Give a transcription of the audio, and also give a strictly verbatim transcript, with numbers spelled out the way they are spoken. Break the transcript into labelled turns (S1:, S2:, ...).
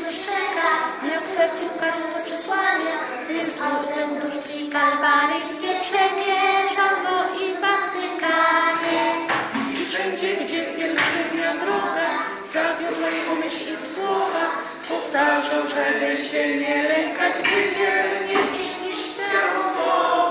S1: dostrzega, miał w sercu każde przesłanie, gdy zgłodzę duszki kalwaryjskie przemierzał go i Watykanie. I wszędzie, gdzie pielgrzymia droga, zawiodła jego myśli i słowa, powtarzał, żeby się nie lękać, by dzielnie iść niż całą